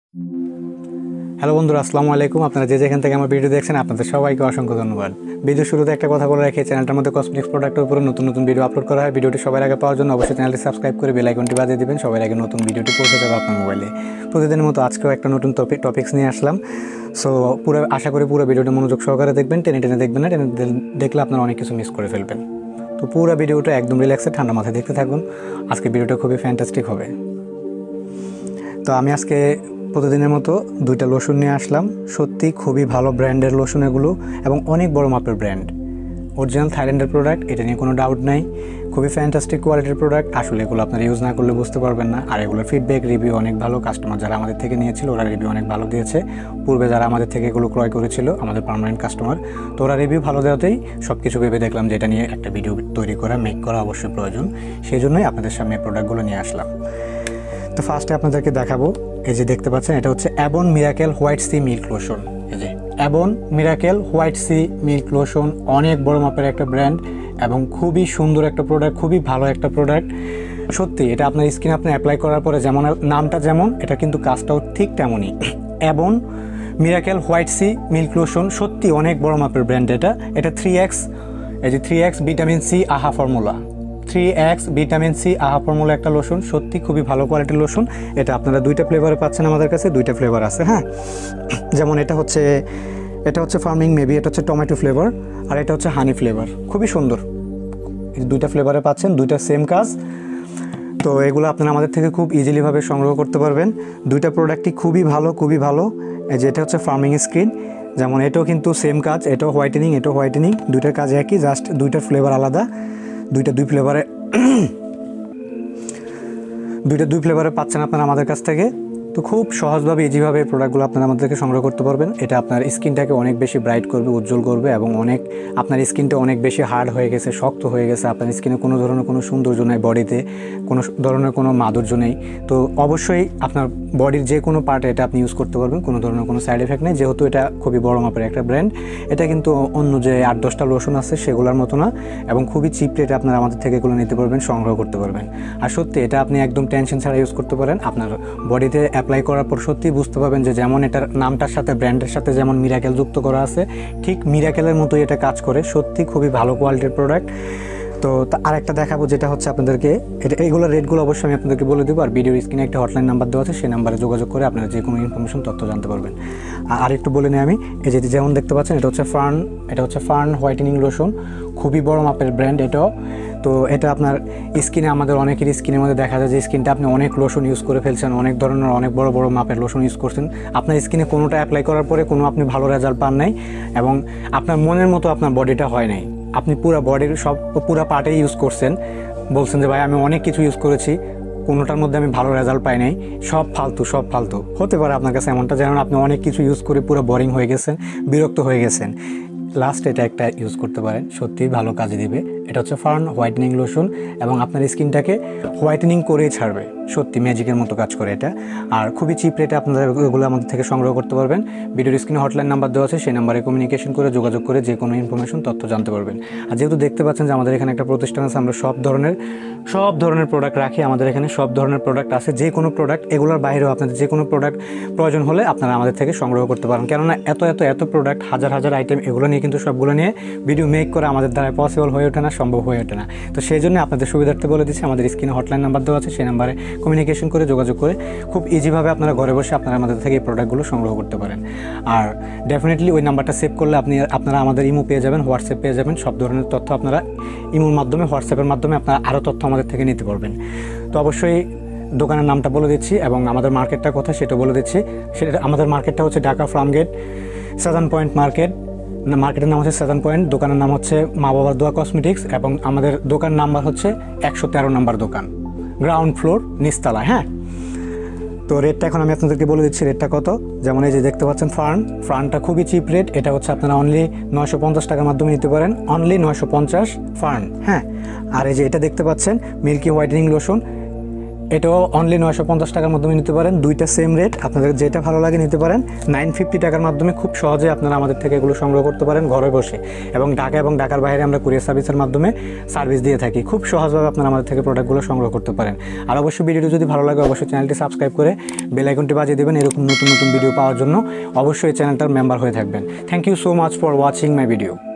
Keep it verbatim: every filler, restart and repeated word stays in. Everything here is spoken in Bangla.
হ্যালো বন্ধুরা, আসসালামু আলাইকুম। আপনারা যে যেখান থেকে আমার ভিডিও দেখছেন আপনাদের সবাইকে অসংখ্য ধন্যবাদ। ভিডিও শুরুতে একটা কথা বলে রাখি, চ্যানেলটার মধ্যে কসমেটিক্স প্রোডাক্টের উপরে নতুন নতুন ভিডিও আপলোড করা হয়। ভিডিওটি সবার আগে পাওয়ার জন্য অবশ্যই চ্যানেলটি সাবস্ক্রাইব করে বেল আইকনটি বাজিয়ে দিবেন, সবার আগে নতুন ভিডিওটি পৌঁছে যাবে আপনার মোবাইলে। প্রতিদিনের মতো আজকেও একটা নতুন টপিক টপিক্স নিয়ে আসলাম। সো পুরো আশা করি পুরো ভিডিওটা মনোযোগ সহকারে দেখবেন, টেনে টেনে দেখবেন না, টেনে দেখলে আপনারা অনেক কিছু মিস করে ফেলবেন। তো পুরো ভিডিওটা একদম রিল্যাক্সে ঠান্ডা মাথায় দেখতে থাকুন। আজকে ভিডিওটা খুবই ফ্যান্টাস্টিক হবে। তো আমি আজকে প্রতিদিনের মতো দুইটা লোশন নিয়ে আসলাম। সত্যি খুবই ভালো ব্র্যান্ডের লোশন এগুলো, এবং অনেক বড় মাপের ব্র্যান্ড, অরিজিনাল থাইল্যান্ডের প্রোডাক্ট, এটা নিয়ে কোনো ডাউট নাই। খুবই ফ্যান্টাস্টিক কোয়ালিটির প্রোডাক্ট। আসলে এগুলো আপনারা ইউজ না করলে বুঝতে পারবেন না। আর এগুলোর ফিডব্যাক রিভিউ অনেক ভালো। কাস্টমার যারা আমাদের থেকে নিয়েছিল ওরা রিভিউ অনেক ভালো দিয়েছে। পূর্বে যারা আমাদের থেকে এগুলো ক্রয় করেছিল আমাদের পার্মানেন্ট কাস্টমার, তো ওরা রিভিউ ভালো দেওয়াতেই সব কিছু ভেবে দেখলাম যে এটা নিয়ে একটা ভিডিও তৈরি করা, মেক করা অবশ্যই প্রয়োজন। সেই জন্যই আপনাদের সামনে এই প্রোডাক্টগুলো নিয়ে আসলাম। তো ফার্স্টে আপনাদেরকে দেখাবো, এই যে দেখতে পাচ্ছেন এটা হচ্ছে Abon miracle white C milk lotion. এই যে Abon miracle white C milk lotion, অনেক বড় মাপের একটা ব্র্যান্ড এবং খুবই সুন্দর একটা প্রোডাক্ট, খুবই ভালো একটা প্রোডাক্ট। সত্যি এটা আপনার স্কিনে আপনি অ্যাপ্লাই করার পরে যেমন নামটা যেমন, এটা কিন্তু কাজটাও ঠিক তেমনই। Abon miracle white C milk lotion সত্যি অনেক বড় মাপের ব্র্যান্ড। এটা এটা থ্রি এক্স, এই যে থ্রি এক্স ভিটামিন সি আহা formula, three X vitamin C আহা ফর্মুলা একটা লোশন, সত্যি খুবই ভালো কোয়ালিটির লোশন। এটা আপনারা দুইটা ফ্লেভারে পাচ্ছেন আমাদের কাছে, দুইটা ফ্লেভার আছে। হ্যাঁ, যেমন এটা হচ্ছে এটা হচ্ছে ফার্মিং মেবি, এটা হচ্ছে টমেটো ফ্লেভার, আর এটা হচ্ছে হানি ফ্লেভার। খুবই সুন্দর, এই দুইটা ফ্লেভারে পাচ্ছেন, দুইটা সেম কাজ। তো এগুলো আপনারা আমাদের থেকে খুব ইজিলিভাবে সংগ্রহ করতে পারবেন। দুইটা প্রোডাক্টই খুবই ভালো, খুবই ভালো। এই যে এটা হচ্ছে ফার্মিং স্কিন, যেমন এটাও কিন্তু সেম কাজ, এটাও হোয়াইটেনিং, এটাও হোয়াইটেনিং, দুইটার কাজ একই, জাস্ট দুইটার ফ্লেভার আলাদা। দুইটা দুই ফ্লেভারে দুইটা দুই ফ্লেভারে পাচ্ছেন আপনারা আমাদের কাছ থেকে। তো খুব সহজভাবে ইজিভাবে এই প্রোডাক্টগুলো আপনারা আমাদের থেকে সংগ্রহ করতে পারবেন। এটা আপনার স্কিনটাকে অনেক বেশি ব্রাইট করবে, উজ্জ্বল করবে, এবং অনেক আপনার স্কিনটা অনেক বেশি হার্ড হয়ে গেছে, শক্ত হয়ে গেছে, আপনার স্কিনে কোনো ধরনের কোনো সৌন্দর্য নেই, বডিতে কোনো ধরনের কোনো মাধুর্য নেই। তো অবশ্যই আপনার বডির যে কোনো পার্টে এটা আপনি ইউজ করতে পারবেন, কোনো ধরনের কোনো সাইড এফেক্ট নেই। যেহেতু এটা খুবই বড় মাপের একটা ব্র্যান্ড, এটা কিন্তু অন্য যে আট দশটা লোশন আছে সেগুলোর মতো না, এবং খুবই চিপ রেটে আপনারা আমাদের থেকে এগুলো নিতে পারবেন, সংগ্রহ করতে পারবেন। আর সত্যি এটা আপনি একদম টেনশন ছাড়া ইউজ করতে পারেন। আপনার বডিতে অ্যাপ্লাই করার পর সত্যি বুঝতে পারবেন যে যেমন এটার নামটার সাথে, ব্র্যান্ডের সাথে যেমন মিরাকেল যুক্ত করা আছে, ঠিক মিরাকেলের মতোই এটা কাজ করে। সত্যি খুবই ভালো কোয়ালিটির প্রোডাক্ট। তো আরেকটা দেখাবো, যেটা হচ্ছে আপনাদেরকে, এটা এইগুলো রেটগুলো অবশ্যই আমি আপনাদেরকে বলে দেবো। আর ভিডিওর স্ক্রিনে একটা হটলাইন নাম্বার দেওয়া আছে, সেই নাম্বারে যোগাযোগ করে আপনারা যে কোনো ইনফরমেশন তথ্য জানতে পারবেন। আর একটু বলে নিই আমি, এই যে যেমন দেখতে পাচ্ছেন এটা হচ্ছে ফার্ন, এটা হচ্ছে ফার্ন হোয়াইটেনিং লোশন, খুবই বড় মাপের ব্র্যান্ড এটাও। তো এটা আপনার স্কিনে, আমাদের অনেকের স্কিনের মধ্যে দেখা যায় যে স্কিনটা আপনি অনেক লোশন ইউজ করে ফেলছেন, অনেক ধরনের অনেক বড় বড় মাপের লোশন ইউজ করছেন, আপনার স্কিনে কোনোটা অ্যাপ্লাই করার পরে কোনো আপনি ভালো রেজাল্ট পান নাই, এবং আপনার মনের মতো আপনার বডিটা হয় নাই। আপনি পুরো বডির সব পুরো পার্টে ইউজ করছেন, বলছেন যে ভাই আমি অনেক কিছু ইউজ করেছি, কোনোটার মধ্যে আমি ভালো রেজাল্ট পাই নাই, সব ফালতু সব ফালতু হতে পারে আপনার কাছে এমনটা, যেমন আপনি অনেক কিছু ইউজ করে পুরো বোরিং হয়ে গেছেন, বিরক্ত হয়ে গেছেন। লাস্ট এটা একটা ইউজ করতে পারেন, সত্যিই ভালো কাজে দিবে। এটা হচ্ছে ফার্ন হোয়াইটেনিং লোশন, এবং আপনার স্কিনটাকে হোয়াইটেনিং করেই ছাড়বে, সত্যি ম্যাজিকের মতো কাজ করে এটা। আর খুবই চিপ রেটে আপনারা এগুলো আমাদের থেকে সংগ্রহ করতে পারবেন। ভিডিওর স্ক্রিনে হটলাইন নাম্বার দেওয়া আছে, সেই নাম্বারে কমিউনিকেশন করে যোগাযোগ করে যে কোনো ইনফরমেশন তথ্য জানতে পারবেন। আর যেহেতু দেখতে পাচ্ছেন যে আমাদের এখানে একটা প্রতিষ্ঠান আছে, আমরা সব ধরনের সব ধরনের প্রোডাক্ট রাখি, আমাদের এখানে সব ধরনের প্রোডাক্ট আছে। যে কোনো প্রোডাক্ট, এগুলোর বাইরেও আপনাদের যে কোনো প্রোডাক্ট প্রয়োজন হলে আপনারা আমাদের থেকে সংগ্রহ করতে পারেন। কেননা এত এত এত প্রোডাক্ট, হাজার হাজার আইটেম, এগুলো নিয়ে কিন্তু সবগুলো নিয়ে ভিডিও মেক করা আমাদের দ্বারা পসিবল হয়ে ওঠে না, সম্ভব হয়ে ওঠে না। তো সেই জন্য আপনাদের সুবিধার্থে বলে দিচ্ছি, আমাদের স্ক্রিনে হটলাইন নাম্বার দেওয়া আছে, সেই নাম্বারে কমিউনিকেশন করে যোগাযোগ করে খুব ইজিভাবে আপনারা ঘরে বসে আপনারা আমাদের থেকে এই প্রোডাক্টগুলো সংগ্রহ করতে পারেন। আর ডেফিনেটলি ওই নাম্বারটা সেভ করলে আপনি আপনারা আমাদের ইমো পেয়ে যাবেন, হোয়াটসঅ্যাপ পেয়ে যাবেন, সব ধরনের তথ্য আপনারা ইমোর মাধ্যমে, হোয়াটসঅ্যাপের মাধ্যমে আপনারা আরও তথ্য আমাদের থেকে নিতে পারবেন। তো অবশ্যই দোকানের নামটা বলে দিচ্ছি, এবং আমাদের মার্কেটটা কোথায় সেটা বলে দিচ্ছি। সেটা আমাদের মার্কেটটা হচ্ছে Dhaka Farmgate seven point market, মার্কেটের নাম হচ্ছে সেভেন পয়েন্ট, দোকানের নাম হচ্ছে মা বাবার দোয়া কসমেটিক্স, এবং আমাদের দোকান নাম্বার হচ্ছে একশো তেরো নাম্বার দোকান, গ্রাউন্ড ফ্লোর, নিচতলা। হ্যাঁ, তো রেটটা এখন আমি আপনাদেরকে বলে দিচ্ছি রেটটা কত। যেমন এই যে দেখতে পাচ্ছেন ফার্ন, ফার্নটা খুবই চিপ রেট, এটা হচ্ছে আপনারা অনলি নয়শো পঞ্চাশ টাকার মাধ্যমে নিতে পারেন, অনলি নয়শো পঞ্চাশ ফার্ন। হ্যাঁ, আর এই যে এটা দেখতে পাচ্ছেন মিল্কি হোয়াইটেনিং লোশন, এটাও অনলি নয়শো পঞ্চাশ টাকার মাধ্যমে নিতে পারেন। দুইটা সেম রেট, আপনাদের যেটা ভালো লাগে নিতে পারেন। নাইন ফিফটি টাকার মাধ্যমে খুব সহজে আপনারা আমাদের থেকে এগুলো সংগ্রহ করতে পারেন ঘরে বসে, এবং ঢাকা এবং ঢাকার বাইরে আমরা কুরিয়ার সার্ভিসের মাধ্যমে সার্ভিস দিয়ে থাকি। খুব সহজভাবে আপনারা আমাদের থেকে প্রোডাক্টগুলো সংগ্রহ করতে পারেন। আর অবশ্যই ভিডিওটি যদি ভালো লাগে অবশ্যই চ্যানেলটি সাবস্ক্রাইব করে বেল আইকনটি বাজিয়ে দেবেন এরকম নতুন নতুন ভিডিও পাওয়ার জন্য। অবশ্যই চ্যানেলটার মেম্বার হয়ে থাকবেন। Thank you so much for watching my video.